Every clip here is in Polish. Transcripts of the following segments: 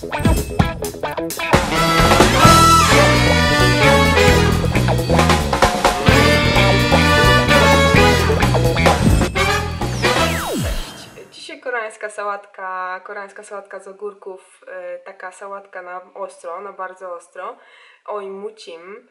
Koreańska sałatka z ogórków, taka sałatka na ostro, na bardzo ostro. Oj mucim,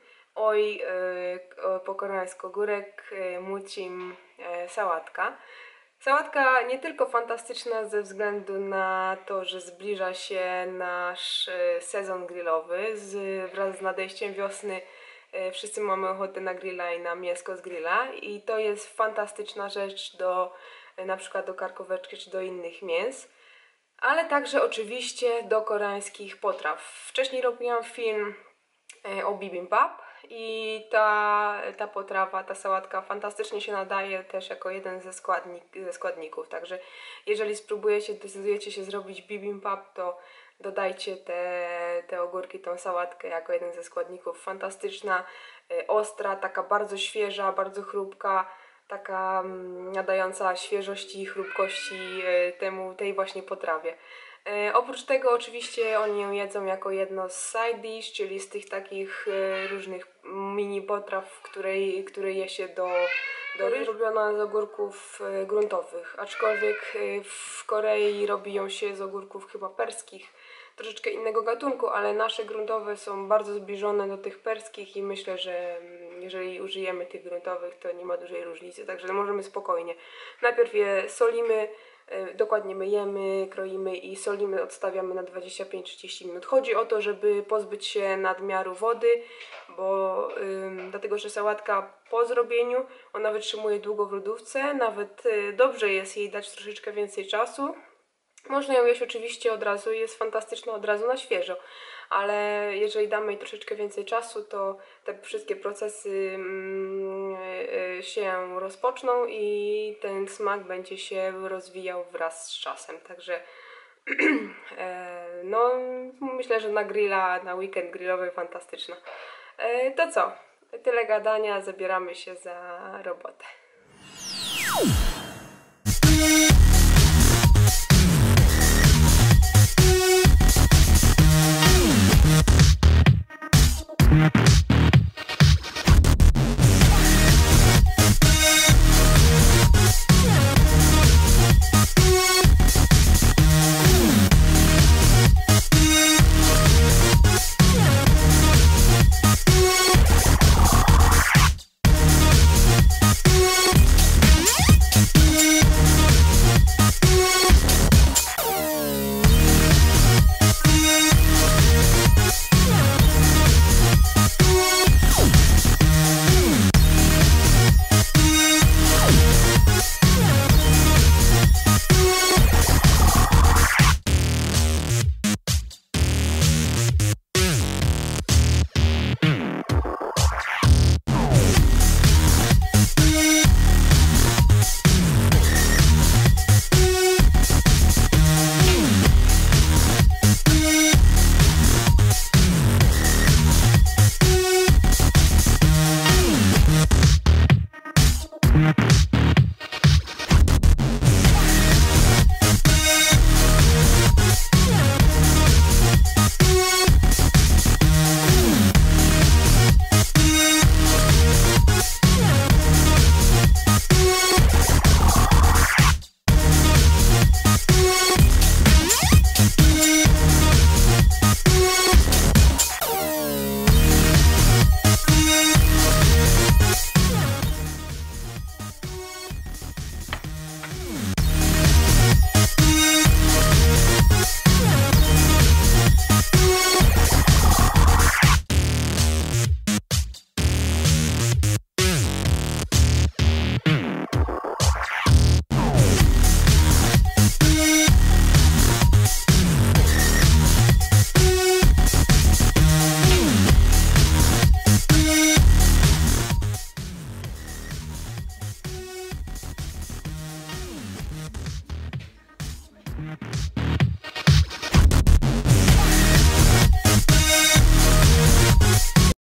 po koreańsku ogórek, mucim, sałatka. Sałatka nie tylko fantastyczna ze względu na to, że zbliża się nasz sezon grillowy wraz z nadejściem wiosny. Wszyscy mamy ochotę na grilla i na mięsko z grilla i to jest fantastyczna rzecz na przykład do karkóweczki czy do innych mięs, ale także oczywiście do koreańskich potraw. Wcześniej robiłam film o bibimbap i ta potrawa, ta sałatka fantastycznie się nadaje też jako jeden ze składników, także jeżeli decydujecie się zrobić bibimbap, to dodajcie te ogórki, tą sałatkę jako jeden ze składników. Fantastyczna, ostra, taka bardzo świeża, bardzo chrupka, taka nadająca świeżości i chrupkości tej właśnie potrawie. Oprócz tego oczywiście oni ją jedzą jako jedno z side dish, czyli z tych takich różnych mini potraw, które je się do ryżu. Robiona z ogórków gruntowych, aczkolwiek w Korei robi ją się z ogórków chyba perskich, troszeczkę innego gatunku, ale nasze gruntowe są bardzo zbliżone do tych perskich i myślę, że jeżeli użyjemy tych gruntowych, to nie ma dużej różnicy, także możemy spokojnie. Najpierw je solimy, dokładnie myjemy, kroimy i solimy, odstawiamy na 25-30 minut. Chodzi o to, żeby pozbyć się nadmiaru wody, dlatego że sałatka po zrobieniu, ona wytrzymuje długo w lodówce, nawet dobrze jest jej dać troszeczkę więcej czasu. Można ją jeść oczywiście od razu, jest fantastyczna od razu na świeżo, ale jeżeli damy jej troszeczkę więcej czasu, to te wszystkie procesy się rozpoczną i ten smak będzie się rozwijał wraz z czasem. Także no, myślę, że na grilla, na weekend grillowy fantastyczna. To co? Tyle gadania, zabieramy się za robotę.